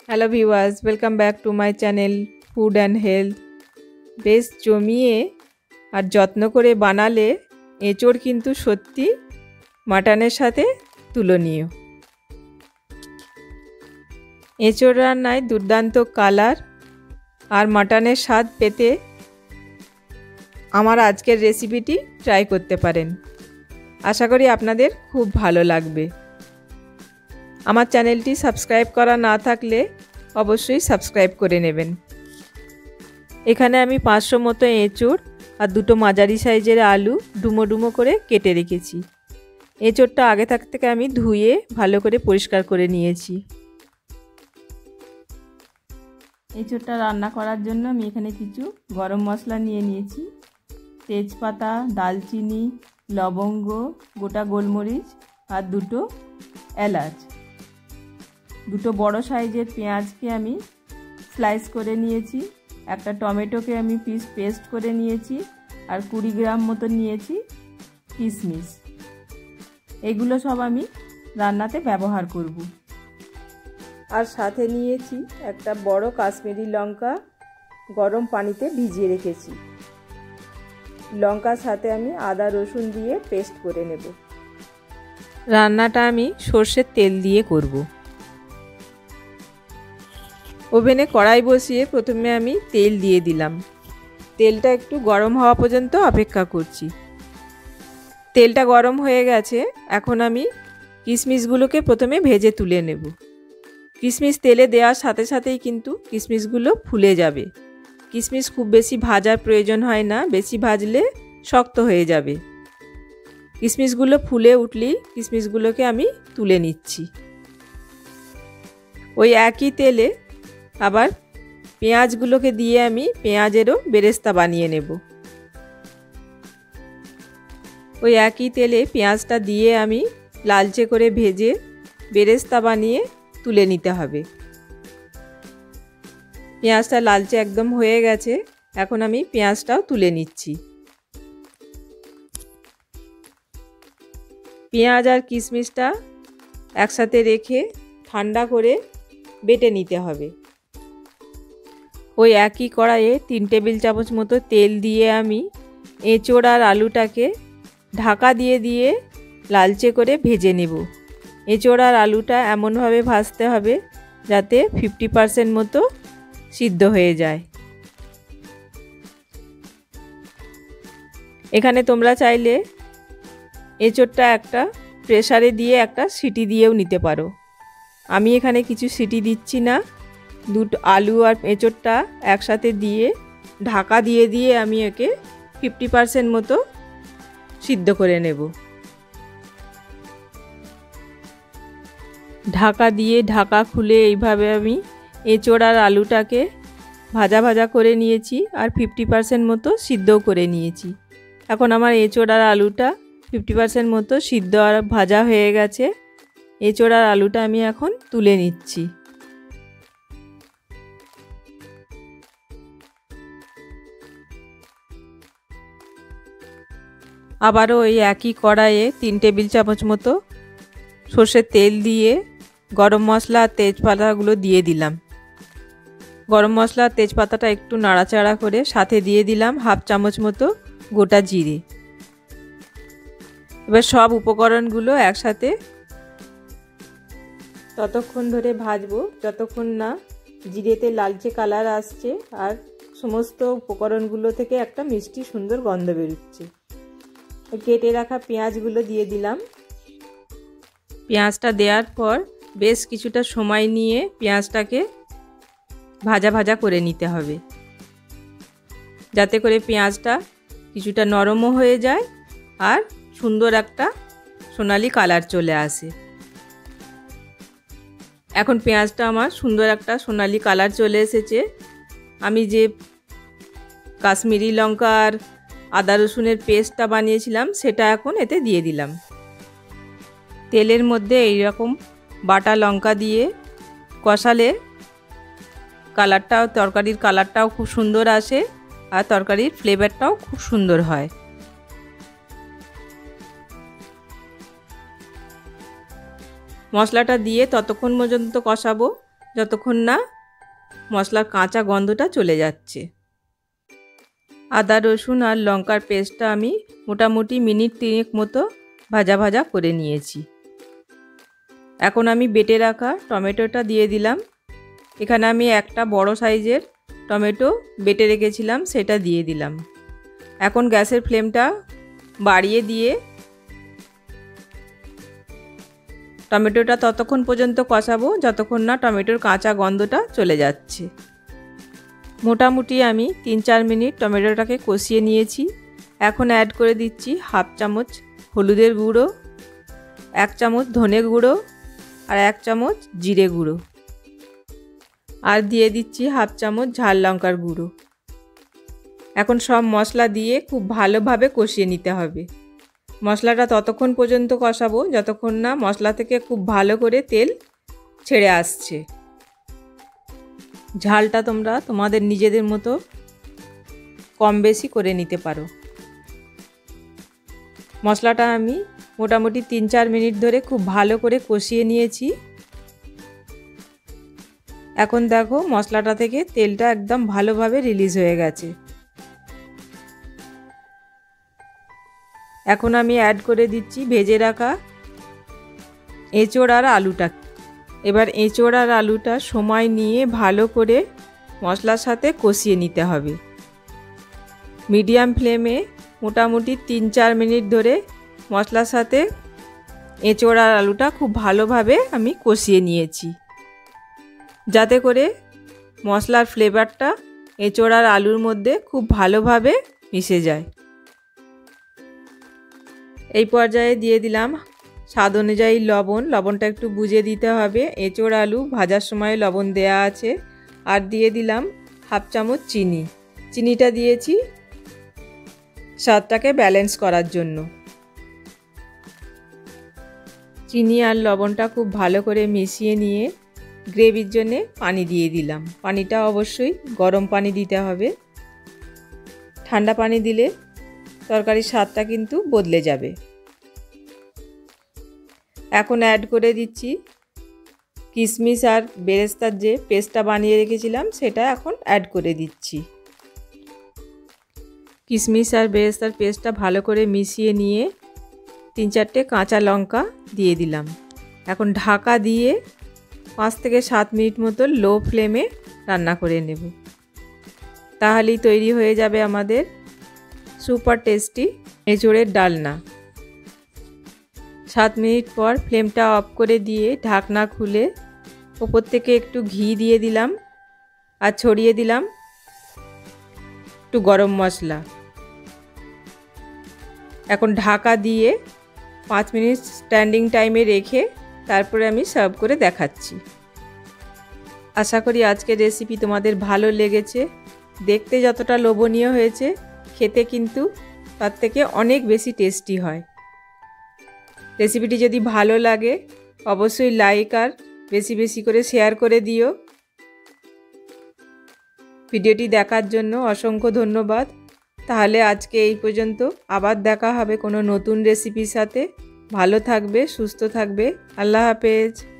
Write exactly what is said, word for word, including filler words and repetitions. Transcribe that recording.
Hello viewers, welcome back to my channel food and health. বেশ জমিয়ে আর যত্ন করে বানালে এঁচোড় কিন্তু সত্যি মাটনের সাথে তুলনীয়। এঁচোড় রান্নায় দুর্দান্ত কালার আর মাটনের স্বাদ পেতে আমার আজকের রেসিপিটি ট্রাই করতে পারেন। আশা করি আপনাদের খুব ভালো লাগবে। আমার চ্যানেলটি সাবস্ক্রাইব করা না থাকলে অবশ্যই সাবস্ক্রাইব করে নেবেন। এখানে আমি পাঁচশো মতো এঁচোড় আর দুটো মাঝারি সাইজের আলু ডুমো ডুমো করে কেটে রেখেছি। এঁচোড়টা আগে থাক থেকে আমি ধুয়ে ভালো করে পরিষ্কার করে নিয়েছি। এঁচোড়টা রান্না করার জন্য আমি এখানে কিছু গরম মশলা নিয়ে নিয়েছি। তেজপাতা, দালচিনি, লবঙ্গ, গোটা গোলমরিচ আর দুটো এলাচ। দুটো বড় সাইজের পেঁয়াজকে আমি স্লাইস করে নিয়েছি। একটা টমেটোকে আমি পিস পেস্ট করে নিয়েছি আর কুড়ি গ্রাম মতো নিয়েছি কিশমিশ। এগুলো সব আমি রান্নাতে ব্যবহার করব। আর সাথে নিয়েছি একটা বড় কাশ্মীরি লঙ্কা, গরম পানিতে ভিজিয়ে রেখেছি। লঙ্কার সাথে আমি আদা রসুন দিয়ে পেস্ট করে নেব। রান্নাটা আমি সর্ষের তেল দিয়ে করব। ওভেনে কড়াই বসিয়ে প্রথমে আমি তেল দিয়ে দিলাম। তেলটা একটু গরম হওয়া পর্যন্ত অপেক্ষা করছি। তেলটা গরম হয়ে গেছে। এখন আমি কিশমিশগুলোকে প্রথমে ভেজে তুলে নেব। কিশমিশ তেলে দেওয়ার সাথে সাথেই কিন্তু কিশমিশগুলো ফুলে যাবে। কিশমিশ খুব বেশি ভাজার প্রয়োজন হয় না, বেশি ভাজলে শক্ত হয়ে যাবে। কিশমিশগুলো ফুলে উঠলেই কিশমিশগুলোকে আমি তুলে নিচ্ছি। ওই একই তেলে আবার পেঁয়াজগুলোকে দিয়ে আমি পেঁয়াজেরও বেরেস্তা বানিয়ে নেব। ওই একই তেলে পেঁয়াজটা দিয়ে আমি লালচে করে ভেজে বেরেস্তা বানিয়ে তুলে নিতে হবে। পেঁয়াজটা লালচে একদম হয়ে গেছে। এখন আমি পেঁয়াজটাও তুলে নিচ্ছি। পেঁয়াজ আর কিশমিশটা একসাথে রেখে ঠান্ডা করে বেটে নিতে হবে। ওই একই কড়াইয়ে তিন টেবিল চামচ মতো তেল দিয়ে আমি এঁচোড় আর আলুটাকে ঢাকা দিয়ে দিয়ে লালচে করে ভেজে নেব। এঁচোড় আর আলুটা এমনভাবে ভাজতে হবে যাতে ফিফটি পারসেন্ট মতো সিদ্ধ হয়ে যায়। এখানে তোমরা চাইলে এঁচোড়টা একটা প্রেসারে দিয়ে একটা সিটি দিয়েও নিতে পারো। আমি এখানে কিছু সিটি দিচ্ছি না। দুটো আলু আর এঁচোড়টা একসাথে দিয়ে ঢাকা দিয়ে দিয়ে আমি একে ফিফটি পারসেন্ট মতো সিদ্ধ করে নেব। ঢাকা দিয়ে ঢাকা খুলে এইভাবে আমি এঁচোড় আর আলুটাকে ভাজা ভাজা করে নিয়েছি আর ফিফটি পারসেন্ট মতো সিদ্ধও করে নিয়েছি। এখন আমার এঁচোড় আর আলুটা ফিফটি পারসেন্ট মতো সিদ্ধ আর ভাজা হয়ে গেছে। এঁচোড় আর আলুটা আমি এখন তুলে নিচ্ছি। আবারও ওই একই কড়াইয়ে তিন টেবিল চামচ মতো সর্ষের তেল দিয়ে গরম মশলা আর তেজপাতাগুলো দিয়ে দিলাম। গরম মশলা আর তেজপাতাটা একটু নাড়াচাড়া করে সাথে দিয়ে দিলাম হাফ চামচ মতো গোটা জিরে। এবার সব উপকরণগুলো একসাথে ততক্ষণ ধরে ভাজবো যতক্ষণ না জিরেতে লালচে কালার আসছে আর সমস্ত উপকরণগুলো থেকে একটা মিষ্টি সুন্দর গন্ধ বেরোচ্ছে। কেটে রাখা পেঁয়াজগুলো দিয়ে দিলাম। পেঁয়াজটা দেওয়ার পর বেশ কিছুটা সময় নিয়ে পেঁয়াজটাকে ভাজা ভাজা করে নিতে হবে যাতে করে পেঁয়াজটা কিছুটা নরমও হয়ে যায় আর সুন্দর একটা সোনালি কালার চলে আসে। এখন পেঁয়াজটা আমার সুন্দর একটা সোনালি কালার চলে এসেছে। আমি যে কাশ্মীরি লঙ্কা আর আদা রসুনের পেস্টটা বানিয়েছিলাম সেটা এখন এতে দিয়ে দিলাম। তেলের মধ্যে এই রকম বাটা লঙ্কা দিয়ে কষালে কালারটাও তরকারির কালারটাও খুব সুন্দর আসে আর তরকারির ফ্লেভারটাও খুব সুন্দর হয়। মশলাটা দিয়ে ততক্ষণ পর্যন্ত কষাবো যতক্ষণ না মশলার কাঁচা গন্ধটা চলে যাচ্ছে। আদা রসুন আর লঙ্কার পেস্টটা আমি মোটামুটি মিনিট তিনেক মতো ভাজা ভাজা করে নিয়েছি। এখন আমি বেটে রাখা টমেটোটা দিয়ে দিলাম। এখানে আমি একটা বড় সাইজের টমেটো বেটে রেখেছিলাম, সেটা দিয়ে দিলাম। এখন গ্যাসের ফ্লেমটা বাড়িয়ে দিয়ে টমেটোটা ততক্ষণ পর্যন্ত কষাবো যতক্ষণ না টমেটোর কাঁচা গন্ধটা চলে যাচ্ছে। মোটামুটি আমি তিন চার মিনিট টমেটোটাকে কষিয়ে নিয়েছি। এখন অ্যাড করে দিচ্ছি হাফ চামচ হলুদের গুঁড়ো, এক চামচ ধনে গুঁড়ো আর এক চামচ জিরে গুঁড়ো, আর দিয়ে দিচ্ছি হাফ চামচ ঝাল লঙ্কার গুঁড়ো। এখন সব মশলা দিয়ে খুব ভালোভাবে কষিয়ে নিতে হবে। মশলাটা ততক্ষণ পর্যন্ত কষাবো যতক্ষণ না মশলা থেকে খুব ভালো করে তেল ছেড়ে আসছে। ঝালটা তোমরা তোমাদের নিজেদের মতো কম বেশি করে নিতে পারো। মশলাটা আমি মোটামুটি তিন চার মিনিট ধরে খুব ভালো করে কষিয়ে নিয়েছি। এখন দেখো মশলাটা থেকে তেলটা একদম ভালোভাবে রিলিজ হয়ে গেছে। এখন আমি অ্যাড করে দিচ্ছি ভেজে রাখা এঁচোড় আর আলুটা। এবার এঁচোড় আর আলুটা সময় নিয়ে ভালো করে মশলার সাথে কষিয়ে নিতে হবে। মিডিয়াম ফ্লেমে মোটামুটি তিন চার মিনিট ধরে মশলার সাথে এঁচোড় আর আলুটা খুব ভালোভাবে আমি কষিয়ে নিয়েছি, যাতে করে মশলার ফ্লেভারটা এঁচোড় আর আলুর মধ্যে খুব ভালোভাবে মিশে যায়। এই পর্যায়ে দিয়ে দিলাম স্বাদ অনুযায়ী লবণ। লবণটা একটু বুঝে দিতে হবে, এঁচোড় আলু ভাজার সময় লবণ দেয়া আছে। আর দিয়ে দিলাম হাফ চামচ চিনি। চিনিটা দিয়েছি স্বাদটাকে ব্যালেন্স করার জন্য। চিনি আর লবণটা খুব ভালো করে মিশিয়ে নিয়ে গ্রেভির জন্যে পানি দিয়ে দিলাম। পানিটা অবশ্যই গরম পানি দিতে হবে, ঠান্ডা পানি দিলে তরকারির স্বাদটা কিন্তু বদলে যাবে। এখন অ্যাড করে দিচ্ছি কিশমিশ আর বেরেস্তার যে পেস্টটা বানিয়ে রেখেছিলাম সেটা এখন অ্যাড করে দিচ্ছি। কিশমিশ আর বেরেস্তার পেস্টটা ভালো করে মিশিয়ে নিয়ে তিন চারটে কাঁচা লঙ্কা দিয়ে দিলাম। এখন ঢাকা দিয়ে পাঁচ থেকে সাত মিনিট মতো লো ফ্লেমে রান্না করে নেব। তাহলেই তৈরি হয়ে যাবে আমাদের সুপার টেস্টি এঁচোড়ের ডালনা। সাত মিনিট পর ফ্লেমটা অফ করে দিয়ে ঢাকনা খুলে ওপর থেকে একটু ঘি দিয়ে দিলাম আর ছড়িয়ে দিলাম একটু গরম মশলা। এখন ঢাকা দিয়ে পাঁচ মিনিট স্ট্যান্ডিং টাইমে রেখে তারপরে আমি সার্ভ করে দেখাচ্ছি। আশা করি আজকের রেসিপি তোমাদের ভালো লেগেছে। দেখতে যতটা লোভনীয় হয়েছে, খেতে কিন্তু তার থেকে অনেক বেশি টেস্টি হয়। রেসিপিটি যদি ভালো লাগে অবশ্যই লাইক আর বেশি বেশি করে শেয়ার করে দিও। ভিডিওটি দেখার জন্য অসংখ্য ধন্যবাদ। তাহলে আজকে এই পর্যন্ত, আবার দেখা হবে কোনো নতুন রেসিপির সাথে। ভালো থাকবে, সুস্থ থাকবে। আল্লাহ হাফেজ।